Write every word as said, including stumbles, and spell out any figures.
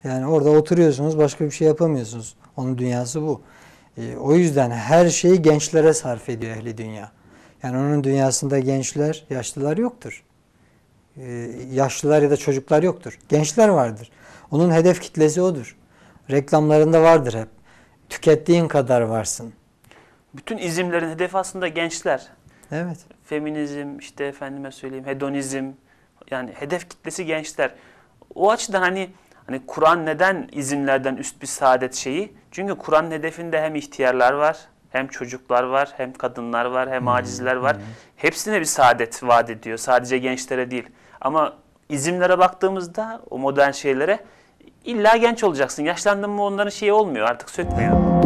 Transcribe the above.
Yani orada oturuyorsunuz, başka bir şey yapamıyorsunuz. Onun dünyası bu. E, o yüzden her şeyi gençlere sarf ediyor ehli dünya. Yani onun dünyasında gençler, yaşlılar yoktur. E, yaşlılar ya da çocuklar yoktur. Gençler vardır. Onun hedef kitlesi odur. Reklamlarında vardır hep. Tükettiğin kadar varsın. Bütün izimlerin hedefi aslında gençler. Evet. Feminizm, işte efendime söyleyeyim, hedonizm, yani hedef kitlesi gençler. O açıdan hani hani Kur'an neden izimlerden üst bir saadet şeyi? Çünkü Kur'an'ın hedefinde hem ihtiyarlar var, hem çocuklar var, hem kadınlar var, hem acizler var. Hepsine bir saadet vaat ediyor. Sadece gençlere değil. Ama izimlere baktığımızda, o modern şeylere, illa genç olacaksın. Yaşlandın mı onların şeyi olmuyor, artık sökmüyor.